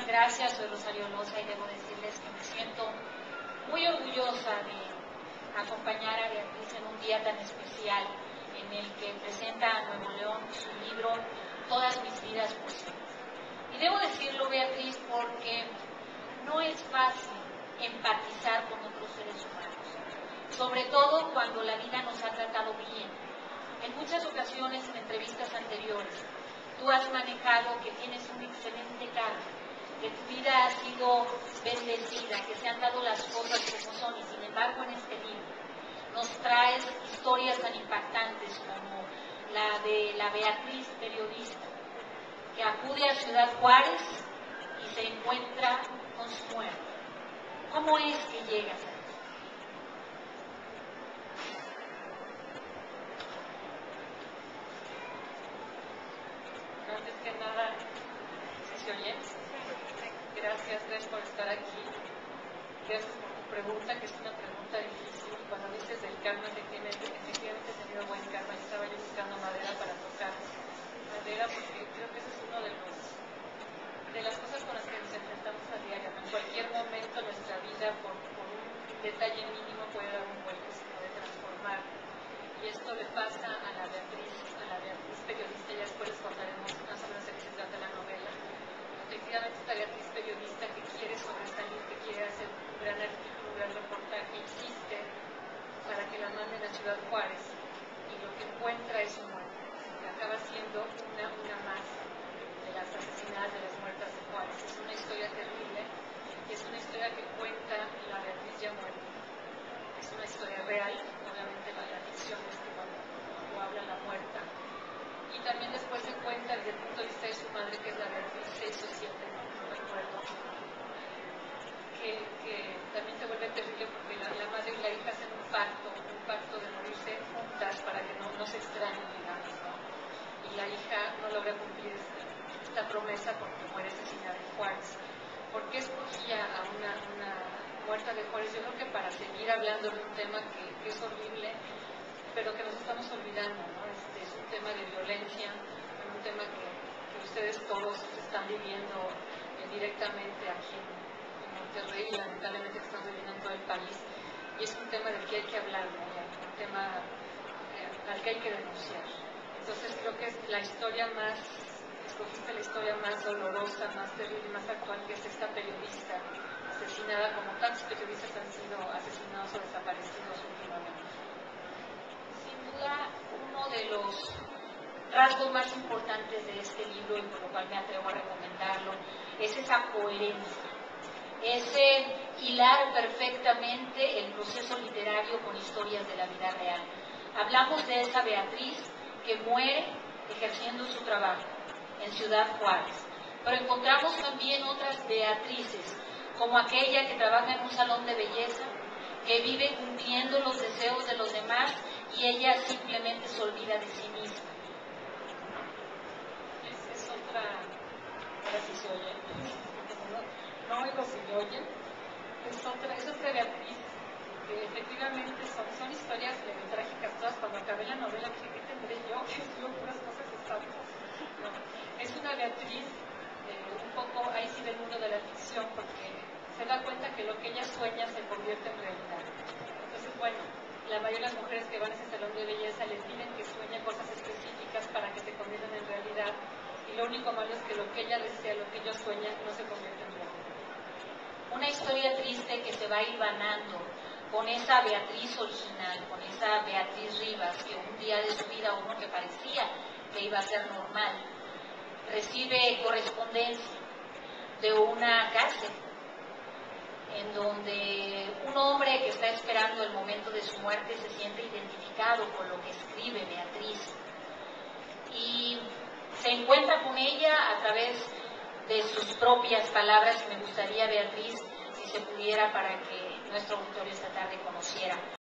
Muchísimas gracias, soy Rosario Loza y debo decirles que me siento muy orgullosa de acompañar a Beatriz en un día tan especial en el que presenta a Nuevo León su libro Todas mis vidas posibles. Y debo decirlo, Beatriz, porque no es fácil empatizar con otros seres humanos, sobre todo cuando la vida nos ha tratado bien. En muchas ocasiones, en entrevistas anteriores, tú has manejado que tienes un excelente cargo, que tu vida ha sido bendecida, que se han dado las cosas como son, y sin embargo en este libro nos traes historias tan impactantes como la de la Beatriz periodista, que acude a Ciudad Juárez y se encuentra con su muerte. ¿Cómo es que llegas a eso? Antes que nada, ¿sí se oye? Gracias por estar aquí. Gracias por tu pregunta, que es una pregunta difícil. Cuando dices del karma, efectivamente he tenido buen karma. Estaba yo buscando madera para tocar madera, porque creo que ese es uno de las cosas con las que nos enfrentamos a diario. En cualquier momento nuestra vida, por un detalle mínimo, puede dar un vuelco, se puede transformar. Y esto le pasa a la Beatriz periodista, y después les contaremos más o menos de qué se trata la novela. Efectivamente, esta Beatriz periodista que quiere sobresalir, que quiere hacer un gran artículo, un gran reportaje, insiste para que la manden a Ciudad Juárez, y lo que encuentra es su muerte, que acaba siendo una más de las asesinadas, de las muertas de Juárez. Es una historia terrible, y es una historia que cuenta la Beatriz ya muerta. Es una historia real, obviamente la ficción es que cuando habla la muerta. Y también después se cuenta desde el punto de vista de su madre, que es la Beatriz 6 o 7, no recuerdo, que también se vuelve terrible porque la madre y la hija hacen un pacto de morirse juntas para que no se extrañen, digamos, ¿no? Y la hija no logra cumplir esta promesa porque muere asesinada en Juárez. ¿Por qué escogía a una muerta de Juárez? Yo creo que para seguir hablando de un tema que es horrible, pero que nos estamos olvidando, ¿no? Es un tema de violencia, un tema que ustedes todos están viviendo directamente aquí en Monterrey, y lamentablemente que estamos viviendo en todo el país, y es un tema del que hay que hablar, ¿no? Un tema al que hay que denunciar. Entonces creo que es escogiste la historia más dolorosa, más terrible, más actual, que es esta periodista asesinada, como tantos periodistas han sido asesinados o desaparecidos últimamente. Uno de los rasgos más importantes de este libro, y por lo cual me atrevo a recomendarlo, es esa coherencia, ese hilar perfectamente el proceso literario con historias de la vida real. Hablamos de esa Beatriz que muere ejerciendo su trabajo en Ciudad Juárez, pero encontramos también otras Beatrices, como aquella que trabaja en un salón de belleza, que vive cumpliendo los deseos de los demás, y ella simplemente se olvida de sí misma. Es otra, ahora sí se oye, no oigo si me oyen, es otra Beatriz, que efectivamente son historias trágicas todas. Cuando acabé la novela dije, ¿qué tendré yo? Yo puras cosas estables. No, es una Beatriz un poco ahí sí del mundo de la ficción, porque se da cuenta que lo que ella sueña se convierte en realidad. Entonces, bueno, la mayoría de las mujeres que van a ese salón de belleza les piden que sueñen cosas específicas para que se conviertan en realidad, y lo único malo es que lo que ella desea, lo que ella sueña, no se convierte en realidad. Una historia triste que se va hilvanando con esa Beatriz original, con esa Beatriz Rivas, que un día de su vida, uno que parecía que iba a ser normal, recibe correspondencia de una cárcel, en donde un hombre que está esperando el momento de su muerte se siente identificado con lo que escribe Beatriz, y se encuentra con ella a través de sus propias palabras. Me gustaría, Beatriz, si se pudiera, para que nuestro auditorio esta tarde conociera